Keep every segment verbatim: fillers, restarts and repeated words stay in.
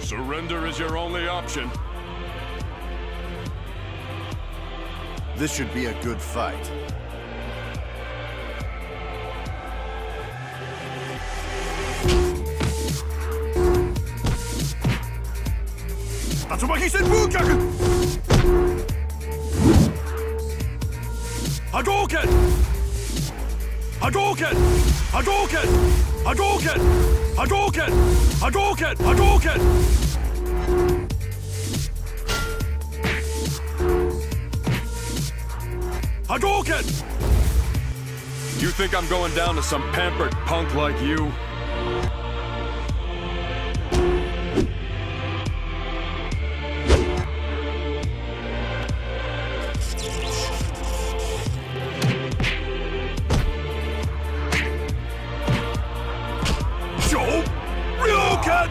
Surrender is your only option. This should be a good fight. Tatsumaki Senbukyaku! Hadouken! Hadouken! Hadouken! Hadouken! Hadouken! Hadouken! Hadouken! Hadouken! You think I'm going down to some pampered punk like you? Joe Ryoken!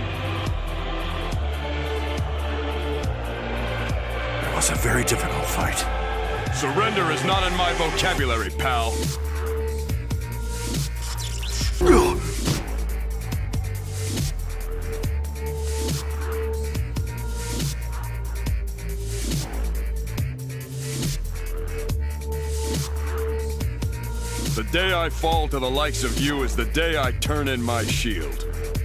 It was a very difficult fight. Surrender is not in my vocabulary, pal. The day I fall to the likes of you is the day I turn in my shield.